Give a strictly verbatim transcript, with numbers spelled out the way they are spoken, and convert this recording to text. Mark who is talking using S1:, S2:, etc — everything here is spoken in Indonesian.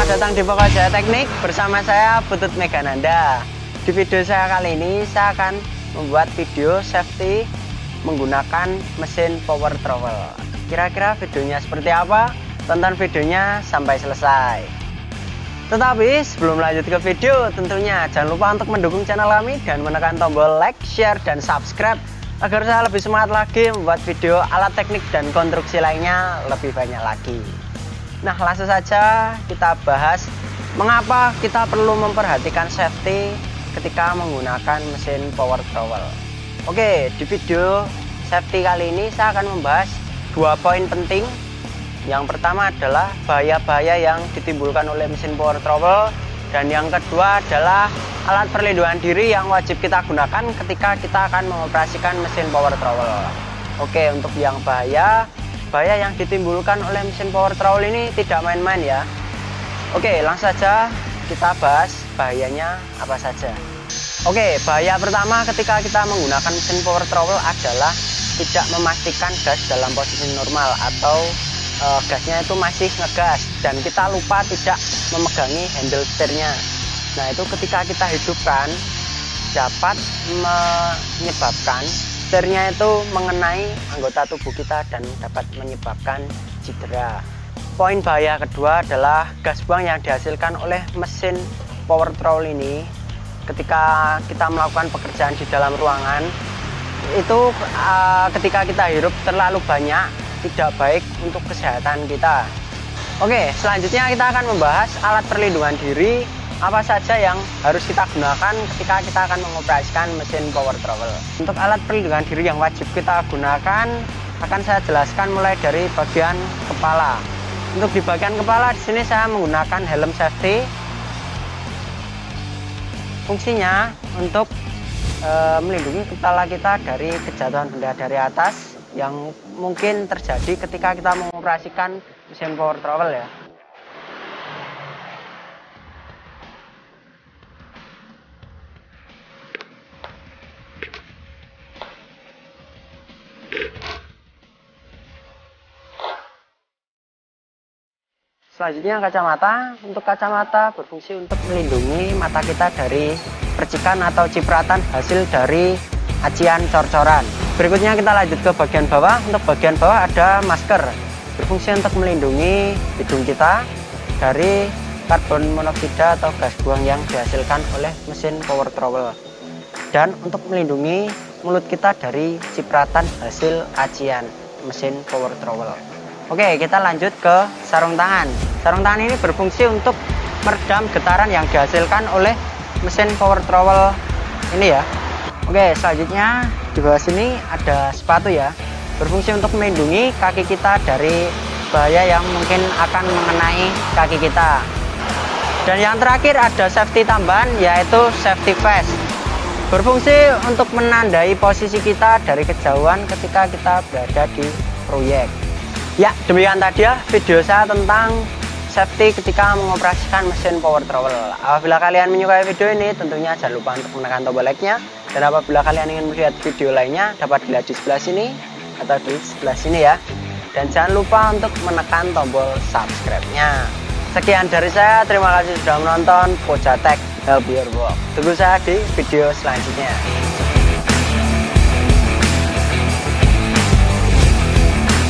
S1: Selamat datang di Pokok Jaya Teknik bersama saya Putut Megananda. Di video saya kali ini saya akan membuat video safety menggunakan mesin power trowel. Kira-kira videonya seperti apa? Tonton videonya sampai selesai. Tetapi sebelum lanjut ke video, tentunya jangan lupa untuk mendukung channel kami dan menekan tombol like, share, dan subscribe agar saya lebih semangat lagi membuat video alat teknik dan konstruksi lainnya lebih banyak lagi. Nah, langsung saja kita bahas mengapa kita perlu memperhatikan safety ketika menggunakan mesin power trowel. Oke, di video safety kali ini saya akan membahas dua poin penting. Yang pertama adalah bahaya-bahaya yang ditimbulkan oleh mesin power trowel, dan yang kedua adalah alat perlindungan diri yang wajib kita gunakan ketika kita akan mengoperasikan mesin power trowel. Oke, untuk yang bahaya Bahaya yang ditimbulkan oleh mesin power trowel ini tidak main-main ya. Oke, langsung saja kita bahas bahayanya apa saja. Oke, bahaya pertama ketika kita menggunakan mesin power trowel adalah tidak memastikan gas dalam posisi normal atau e, gasnya itu masih ngegas dan kita lupa tidak memegangi handle setirnya. Nah, itu ketika kita hidupkan dapat menyebabkan setirnya itu mengenai anggota tubuh kita dan dapat menyebabkan cedera. Poin bahaya kedua adalah gas buang yang dihasilkan oleh mesin power trowel ini ketika kita melakukan pekerjaan di dalam ruangan itu uh, ketika kita hirup terlalu banyak tidak baik untuk kesehatan kita. Oke, selanjutnya kita akan membahas alat perlindungan diri apa saja yang harus kita gunakan ketika kita akan mengoperasikan mesin power trowel. Untuk alat perlindungan diri yang wajib kita gunakan akan saya jelaskan mulai dari bagian kepala. Untuk di bagian kepala di sini saya menggunakan helm safety. Fungsinya untuk e, melindungi kepala kita dari kejatuhan benda dari atas yang mungkin terjadi ketika kita mengoperasikan mesin power trowel ya. Selanjutnya kacamata. Untuk kacamata berfungsi untuk melindungi mata kita dari percikan atau cipratan hasil dari acian cor-coran. Berikutnya kita lanjut ke bagian bawah. Untuk bagian bawah ada masker. Berfungsi untuk melindungi hidung kita dari karbon monoksida atau gas buang yang dihasilkan oleh mesin power trowel. Dan untuk melindungi mulut kita dari cipratan hasil acian mesin power trowel. Oke, kita lanjut ke sarung tangan. Sarung tangan ini berfungsi untuk meredam getaran yang dihasilkan oleh mesin power trowel ini ya. Oke, selanjutnya di bawah sini ada sepatu ya. Berfungsi untuk melindungi kaki kita dari bahaya yang mungkin akan mengenai kaki kita. Dan yang terakhir ada safety tambahan yaitu safety vest. Berfungsi untuk menandai posisi kita dari kejauhan ketika kita berada di proyek. Ya, demikian tadi ya video saya tentang safety ketika mengoperasikan mesin power trowel. Apabila kalian menyukai video ini, tentunya jangan lupa untuk menekan tombol like-nya. Dan apabila kalian ingin melihat video lainnya, dapat dilihat di sebelah sini atau di sebelah sini ya. Dan jangan lupa untuk menekan tombol subscribe-nya. Sekian dari saya, terima kasih sudah menonton. Pokok Jaya Tech, help your work. Tunggu saya di video selanjutnya.